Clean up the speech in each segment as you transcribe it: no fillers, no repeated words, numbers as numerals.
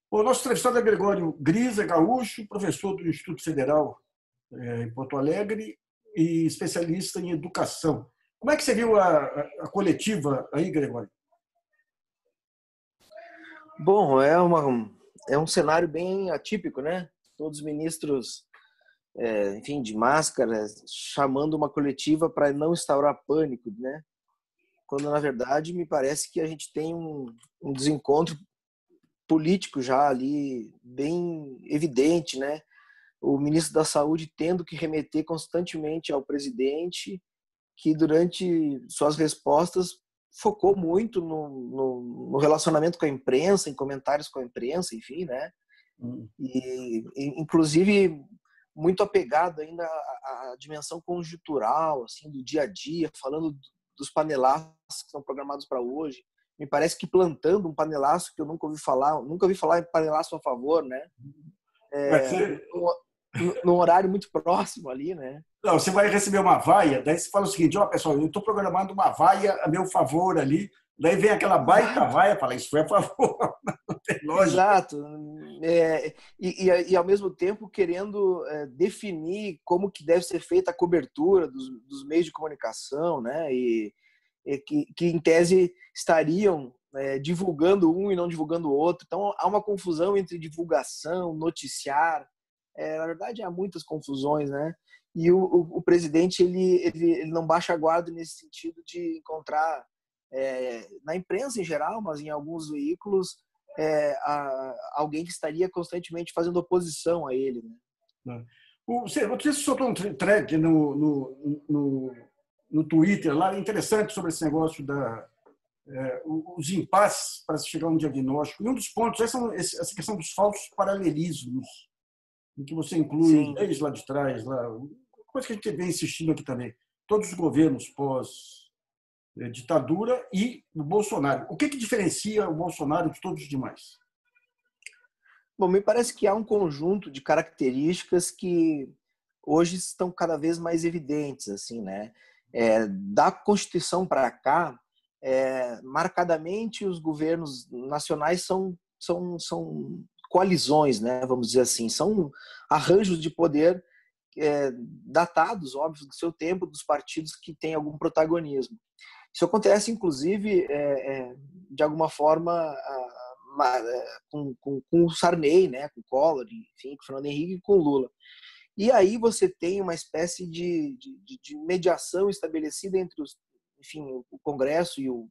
O nosso entrevistado é Gregório Grisa, gaúcho, professor do Instituto Federal em Porto Alegre e especialista em educação. Como é que você viu a coletiva aí, Gregório? Bom, é um cenário bem atípico, né? Todos os ministros, enfim, de máscara, chamando uma coletiva para não instaurar pânico, né? Quando, na verdade, me parece que a gente tem um desencontro político já ali bem evidente, né? O ministro da Saúde tendo que remeter constantemente ao presidente, que durante suas respostas focou muito no relacionamento com a imprensa, em comentários com a imprensa, enfim, né? E inclusive muito apegado ainda à dimensão conjuntural, assim, do dia a dia, falando dos panelaços que são programados para hoje. Me parece que plantando um panelaço que eu nunca ouvi falar em panelaço a favor, né? Num horário muito próximo ali, né? Não, você vai receber uma vaia, daí você fala o seguinte, ó, pessoal, eu estou programando uma vaia a meu favor ali, daí vem aquela baita vaia e fala, isso foi a favor, não tem lógica. Exato. E ao mesmo tempo querendo definir como que deve ser feita a cobertura dos meios de comunicação, né? E que em tese estariam divulgando um e não divulgando o outro. Então há uma confusão entre divulgação, noticiar. Na verdade há muitas confusões, né? E o presidente ele não baixa a guarda nesse sentido de encontrar na imprensa em geral, mas em alguns veículos alguém que estaria constantemente fazendo oposição a ele, né? Você soltou um thread no Twitter lá, interessante sobre esse negócio os impasses para se chegar a um diagnóstico. E um dos pontos é essa questão dos falsos paralelismos, em que você inclui, desde lá de trás, coisa que a gente vem insistindo aqui também, todos os governos pós-ditadura e o Bolsonaro. O que diferencia o Bolsonaro de todos os demais? Bom, me parece que há um conjunto de características que hoje estão cada vez mais evidentes, assim, né? Da Constituição para cá, marcadamente os governos nacionais são coalizões, né? Vamos dizer assim, são arranjos de poder datados, óbvio, do seu tempo, dos partidos que têm algum protagonismo. Isso acontece, inclusive, de alguma forma, com o Sarney, né? Com o Collor, enfim, com o Fernando Henrique e com o Lula. E aí você tem uma espécie de mediação estabelecida entre o Congresso e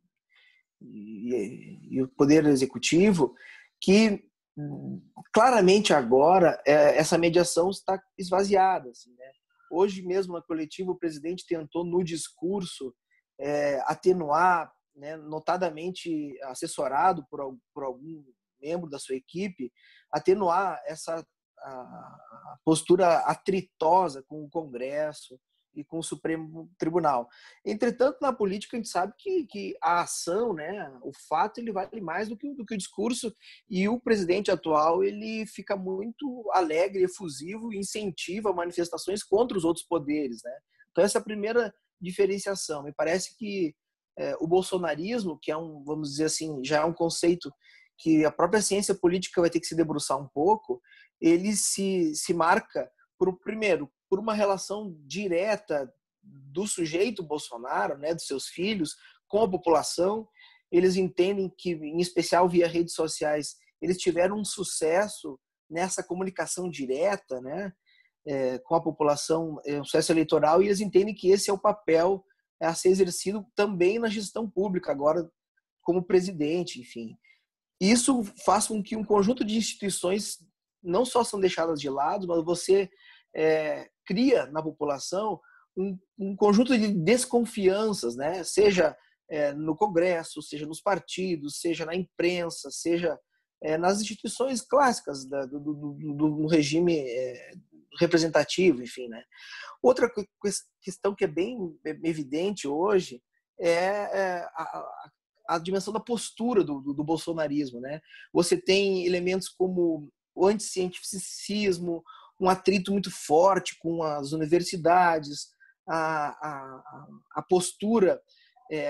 o Poder Executivo, que claramente agora essa mediação está esvaziada. Assim, né? Hoje mesmo na coletiva o presidente tentou no discurso atenuar, né, notadamente assessorado por algum membro da sua equipe, atenuar a postura atritosa com o Congresso e com o Supremo Tribunal. Entretanto, na política a gente sabe que a ação, né, o fato, ele vale mais do que o discurso, e o presidente atual ele fica muito alegre, efusivo, incentiva manifestações contra os outros poderes, né? Então essa é a primeira diferenciação. Me parece que o bolsonarismo, que vamos dizer assim, já é um conceito que a própria ciência política vai ter que se debruçar um pouco, ele se marca, primeiro, por uma relação direta do sujeito Bolsonaro, né, dos seus filhos, com a população. Eles entendem que, em especial via redes sociais, eles tiveram um sucesso nessa comunicação direta, né, com a população, um sucesso eleitoral, e eles entendem que esse é o papel a ser exercido também na gestão pública, agora como presidente, enfim. Isso faz com que um conjunto de instituições não só são deixadas de lado, mas você cria na população um conjunto de desconfianças, né? Seja no Congresso, seja nos partidos, seja na imprensa, seja nas instituições clássicas do regime representativo, enfim, né? Outra questão que é bem evidente hoje é a dimensão da postura do bolsonarismo, né? Você tem elementos como o anticientificismo, um atrito muito forte com as universidades, a postura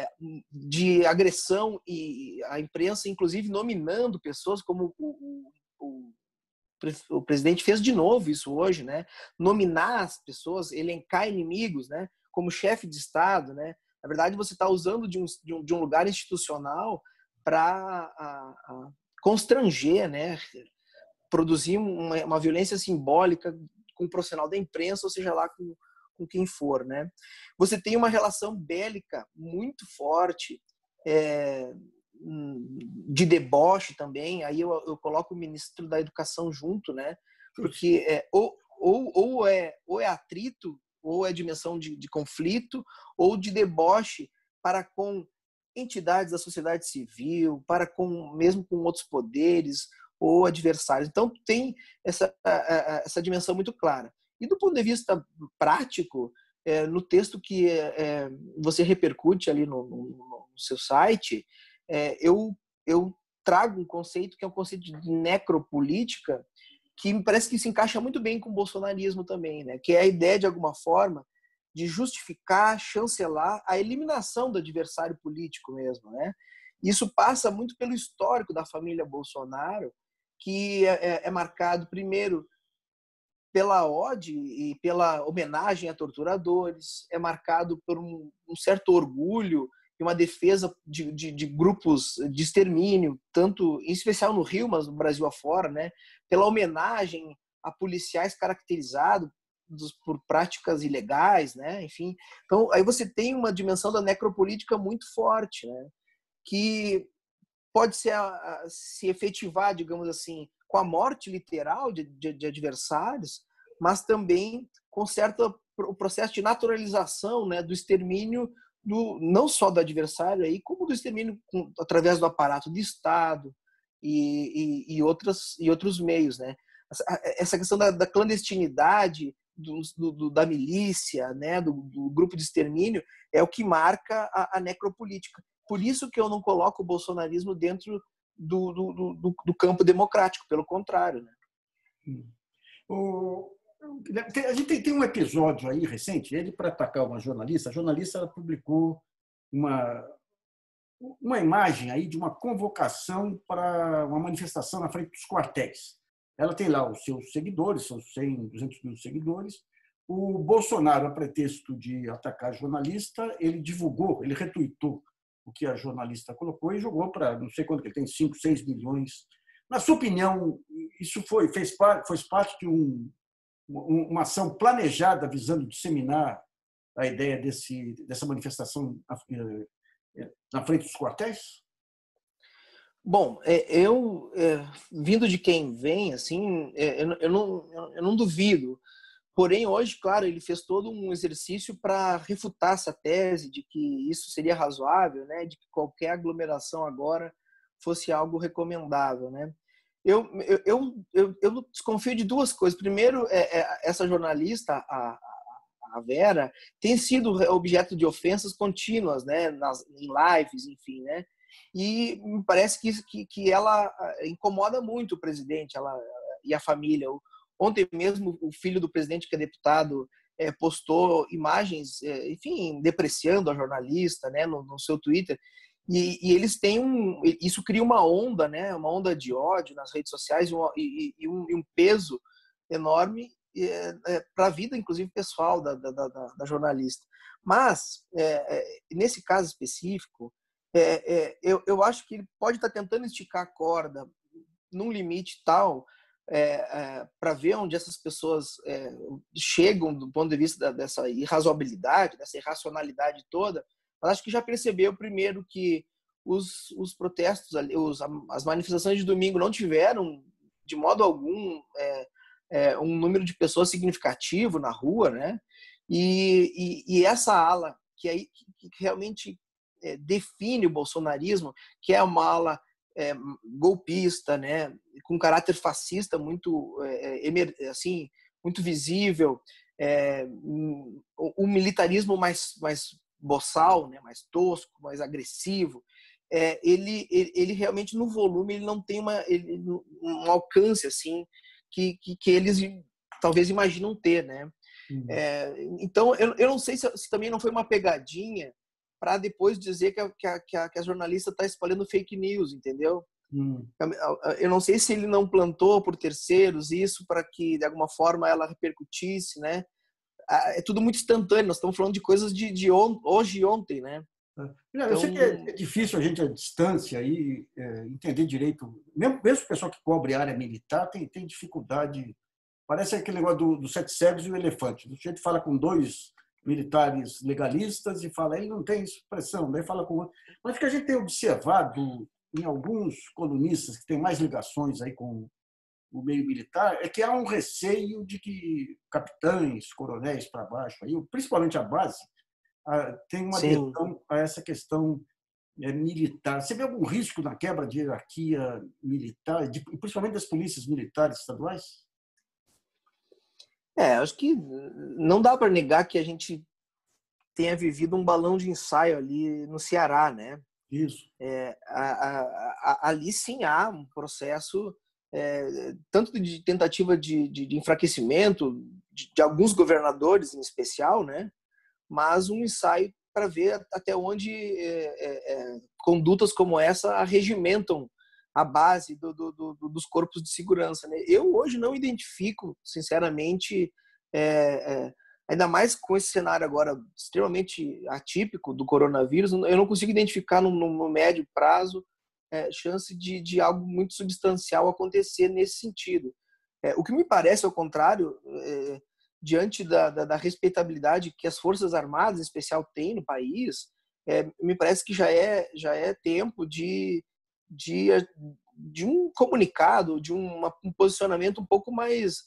de agressão, e a imprensa, inclusive, nominando pessoas como o o presidente fez de novo isso hoje, né? Nominar as pessoas, elencar inimigos, né? Como chefe de Estado, né? Na verdade, você está usando de um lugar institucional para constranger, né? Produzir uma violência simbólica com o profissional da imprensa, ou seja lá com quem for, né? Você tem uma relação bélica muito forte, de deboche também. Aí eu coloco o ministro da Educação junto, né? Porque ou é atrito, ou é dimensão de conflito, ou de deboche para com entidades da sociedade civil, mesmo com outros poderes ou adversários. Então, tem essa dimensão muito clara. E do ponto de vista prático, no texto que você repercute ali no seu site, eu trago um conceito que é um conceito de necropolítica, que me parece que se encaixa muito bem com o bolsonarismo também, né? Que é a ideia, de alguma forma, de justificar, chancelar a eliminação do adversário político mesmo, né? Isso passa muito pelo histórico da família Bolsonaro, que é marcado, primeiro, pela ode e pela homenagem a torturadores, é marcado por um certo orgulho e uma defesa de grupos de extermínio, tanto em especial no Rio, mas no Brasil afora, né? Pela homenagem a policiais caracterizados por práticas ilegais, né? Enfim, então aí você tem uma dimensão da necropolítica muito forte, né? Que pode se efetivar, digamos assim, com a morte literal de adversários, mas também com o processo de naturalização, né, do extermínio não só do adversário, aí, como do extermínio através do aparato de Estado e outros meios. Né? Essa questão da clandestinidade, da milícia, né, do grupo de extermínio, é o que marca a necropolítica. Por isso que eu não coloco o bolsonarismo dentro do campo democrático, pelo contrário. Né? A gente tem um episódio aí recente, ele para atacar uma jornalista, a jornalista ela publicou uma imagem aí de uma convocação para uma manifestação na frente dos quartéis. Ela tem lá os seus seguidores, são 100, 200 mil seguidores. O Bolsonaro, a pretexto de atacar a jornalista, ele retuitou o que a jornalista colocou e jogou para, não sei quanto que ele tem, 5, 6 milhões. Na sua opinião, isso fez parte de uma ação planejada visando disseminar a ideia dessa manifestação na frente dos quartéis? Bom, vindo de quem vem, assim, eu não duvido. Porém, hoje, claro, ele fez todo um exercício para refutar essa tese de que isso seria razoável, né? De que qualquer aglomeração agora fosse algo recomendável, né? Eu desconfio de duas coisas. Primeiro, essa jornalista, a Vera, tem sido objeto de ofensas contínuas, né? Em lives, enfim, né? E me parece que ela incomoda muito o presidente e a família. Ontem mesmo, o filho do presidente, que é deputado, postou imagens, enfim, depreciando a jornalista, né, no seu Twitter. E eles têm isso cria uma onda, né, uma onda de ódio nas redes sociais e um peso enorme para a vida, inclusive pessoal da jornalista. Mas nesse caso específico, eu acho que ele pode estar tentando esticar a corda num limite tal para ver onde essas pessoas chegam do ponto de vista dessa irrazoabilidade, dessa irracionalidade toda. Mas acho que já percebeu primeiro que os protestos, as manifestações de domingo não tiveram de modo algum um número de pessoas significativo na rua, né? E essa ala que realmente define o bolsonarismo, que é uma ala golpista, né, com caráter fascista muito assim, muito visível, o militarismo mais boçal, né, mais tosco, mais agressivo, ele realmente no volume ele não tem um alcance assim que eles talvez imaginam ter, né? Então eu não sei se também não foi uma pegadinha para depois dizer que a jornalista está espalhando fake news, entendeu? Eu não sei se ele não plantou por terceiros isso para que, de alguma forma, ela repercutisse, né? É tudo muito instantâneo, nós estamos falando de coisas de hoje e ontem, né? Eu sei que é difícil a gente, à distância, aí, entender direito. Mesmo o pessoal que cobre área militar tem dificuldade. Parece aquele negócio do sete cegos e o elefante. A gente fala com dois militares legalistas e fala, ele não tem expressão, daí fala com outro. Mas o que a gente tem observado em alguns colunistas que têm mais ligações aí com o meio militar é que há um receio de que capitães, coronéis para baixo, aí, principalmente a base, tem uma adesão a essa questão militar. Você vê algum risco na quebra de hierarquia militar, principalmente das polícias militares estaduais? Acho que não dá para negar que a gente tenha vivido um balão de ensaio ali no Ceará, né? Isso. Ali sim há um processo tanto de tentativa de enfraquecimento de alguns governadores em especial, né? Mas um ensaio para ver até onde condutas como essa arregimentam a base dos corpos de segurança, né? Eu hoje não identifico, sinceramente, ainda mais com esse cenário agora extremamente atípico do coronavírus, eu não consigo identificar no médio prazo chance de algo muito substancial acontecer nesse sentido. O que me parece, ao contrário, diante da respeitabilidade que as Forças Armadas, em especial, têm no país, me parece que já é tempo de um comunicado, de um posicionamento um pouco mais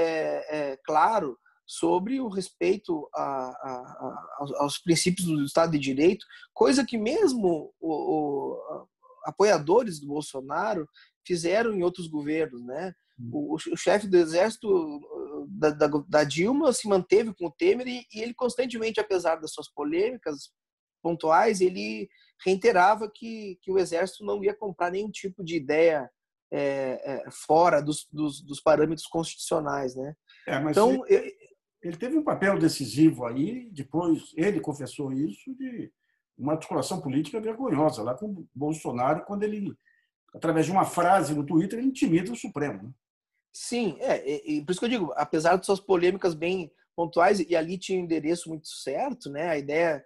claro sobre o respeito aos princípios do Estado de Direito, coisa que mesmo apoiadores do Bolsonaro fizeram em outros governos, né? O chefe do Exército da Dilma se manteve com o Temer e ele constantemente, apesar das suas polêmicas pontuais, ele reiterava que o Exército não ia comprar nenhum tipo de ideia fora dos parâmetros constitucionais, né? Então, ele teve um papel decisivo aí, depois ele confessou isso, de uma articulação política vergonhosa lá com o Bolsonaro, quando ele, através de uma frase no Twitter, ele intimida o Supremo. Né? Sim, e por isso que eu digo, apesar de suas polêmicas bem pontuais, e ali tinha um endereço muito certo, né? A ideia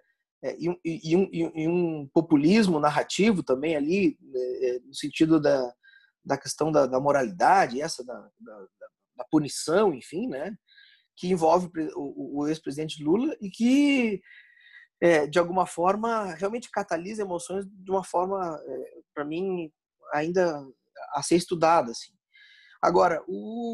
e um populismo narrativo também ali, no sentido da questão da moralidade, da punição, enfim, né? Que envolve o ex-presidente Lula e que, de alguma forma, realmente catalisa emoções de uma forma, para mim, ainda a ser estudada, assim. Agora,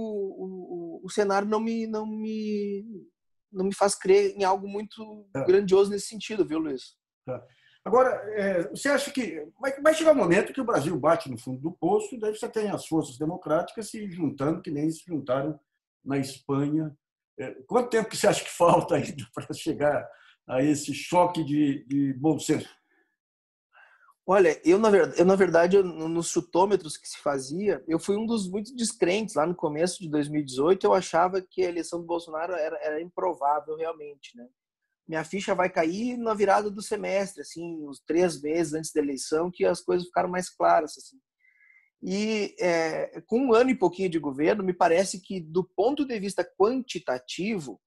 o cenário não me faz crer em algo muito grandioso nesse sentido, viu, Luiz? Agora, você acha que vai chegar um momento que o Brasil bate no fundo do poço, e daí você tem as forças democráticas se juntando, que nem se juntaram na Espanha. Quanto tempo que você acha que falta ainda para chegar a esse choque de bom senso? Olha, na verdade, nos chutômetros que se fazia, eu fui um dos muitos descrentes lá no começo de 2018. Eu achava que a eleição do Bolsonaro era improvável realmente, né? Minha ficha vai cair na virada do semestre, assim, uns 3 meses antes da eleição, que as coisas ficaram mais claras, assim. E com 1 ano e pouquinho de governo, me parece que, do ponto de vista quantitativo,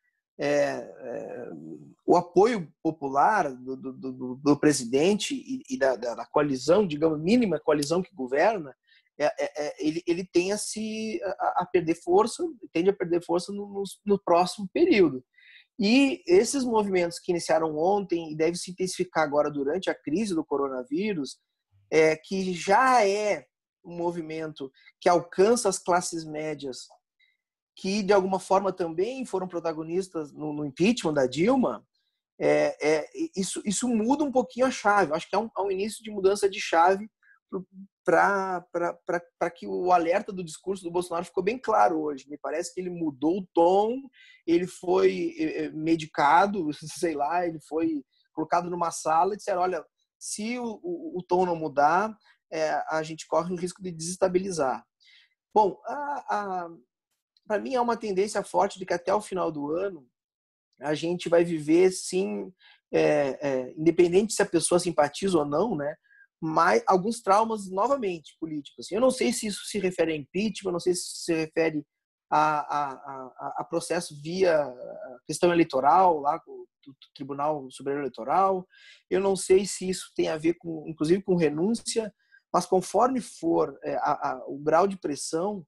o apoio popular do presidente e da coalizão, digamos, mínima coalizão que governa, ele tem a perder força, tende a perder força no próximo período. E esses movimentos que iniciaram ontem e devem se intensificar agora durante a crise do coronavírus, que já é um movimento que alcança as classes médias, que de alguma forma também foram protagonistas no impeachment da Dilma, isso muda um pouquinho a chave. Acho que é um início de mudança de chave para que o alerta do discurso do Bolsonaro ficou bem claro hoje. Me parece que ele mudou o tom, ele foi medicado, sei lá, ele foi colocado numa sala e disseram, olha, se o tom não mudar, a gente corre o risco de desestabilizar. Bom, para mim é uma tendência forte de que até o final do ano a gente vai viver, sim, independente se a pessoa simpatiza ou não, né, alguns traumas novamente políticos. Eu não sei se isso se refere a impeachment, eu não sei se se refere a processo via questão eleitoral, lá do Tribunal Superior Eleitoral. Eu não sei se isso tem a ver, inclusive, com renúncia, mas conforme for o grau de pressão,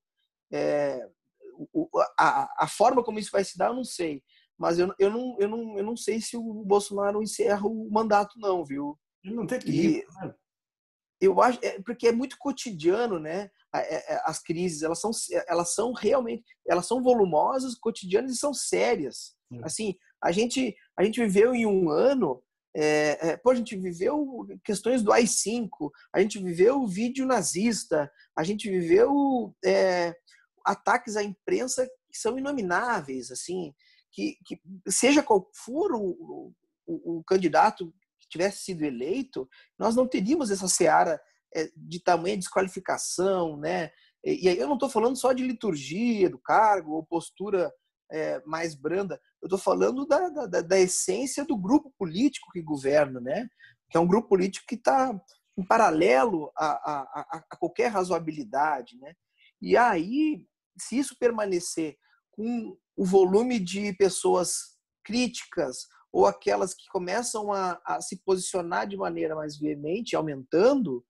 a forma como isso vai se dar, eu não sei. Mas eu não sei se o Bolsonaro encerra o mandato, não, viu? Ele não tem equilíbrio, né? Eu acho, porque é muito cotidiano, né? As crises, elas são realmente, elas são volumosas, cotidianas e são sérias. Assim, a gente viveu em um ano, a gente viveu questões do AI-5, a gente viveu o vídeo nazista, a gente viveu ataques à imprensa que são inomináveis, assim, que seja qual for o candidato tivesse sido eleito, nós não teríamos essa seara de tamanha desqualificação, né? E aí eu não estou falando só de liturgia do cargo ou postura mais branda, eu estou falando da essência do grupo político que governa, né? Que é um grupo político que está em paralelo a qualquer razoabilidade, né? E aí, se isso permanecer com o volume de pessoas críticas ou aquelas que começam a se posicionar de maneira mais veemente, aumentando,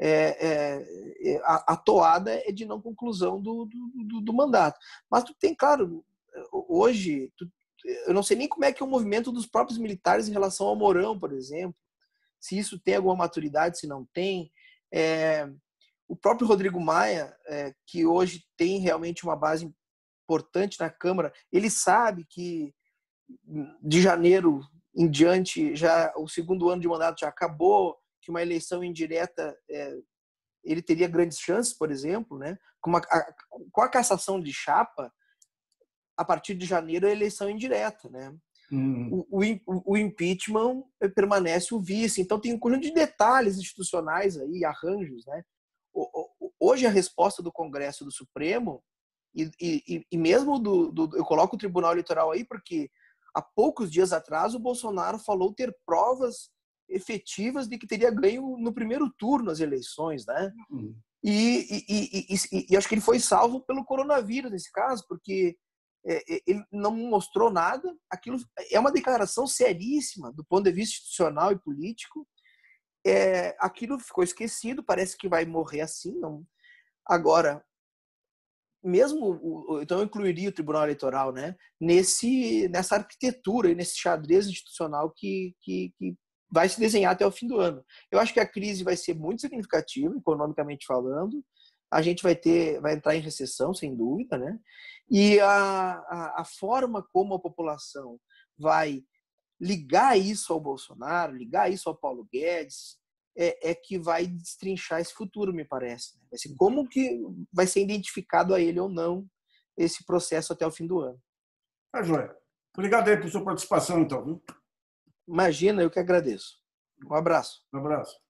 a toada é de não conclusão do mandato. Mas tu tem, claro, hoje, eu não sei nem como é que é o movimento dos próprios militares em relação ao Mourão, por exemplo, se isso tem alguma maturidade, se não tem. O próprio Rodrigo Maia, que hoje tem realmente uma base importante na Câmara, ele sabe que de janeiro em diante, já o segundo ano de mandato já acabou, que uma eleição indireta ele teria grandes chances, por exemplo, né? Com a cassação de chapa, a partir de janeiro a eleição é indireta, né? O impeachment permanece o vice, então tem um conjunto de detalhes institucionais aí, arranjos, né? Hoje a resposta do Congresso e do Supremo e mesmo eu coloco o Tribunal Eleitoral aí porque há poucos dias atrás o Bolsonaro falou ter provas efetivas de que teria ganho no primeiro turno as eleições, né? E acho que ele foi salvo pelo coronavírus nesse caso, porque ele não mostrou nada. Aquilo é uma declaração seríssima do ponto de vista institucional e político. Aquilo ficou esquecido, parece que vai morrer assim. Não. Agora, então eu incluiria o Tribunal Eleitoral, né, nessa arquitetura e nesse xadrez institucional que vai se desenhar até o fim do ano. Eu acho que a crise vai ser muito significativa, economicamente falando. A gente vai entrar em recessão, sem dúvida, né? E a forma como a população vai ligar isso ao Bolsonaro, ligar isso ao Paulo Guedes, que vai destrinchar esse futuro, me parece. Vai ser como que vai ser identificado a ele ou não esse processo até o fim do ano. Joia. Obrigado aí por sua participação, então. Imagina, eu que agradeço. Um abraço. Um abraço.